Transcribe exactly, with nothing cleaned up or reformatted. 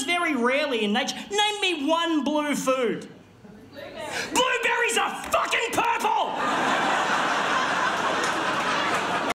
very rarely in nature. Name me one blue food.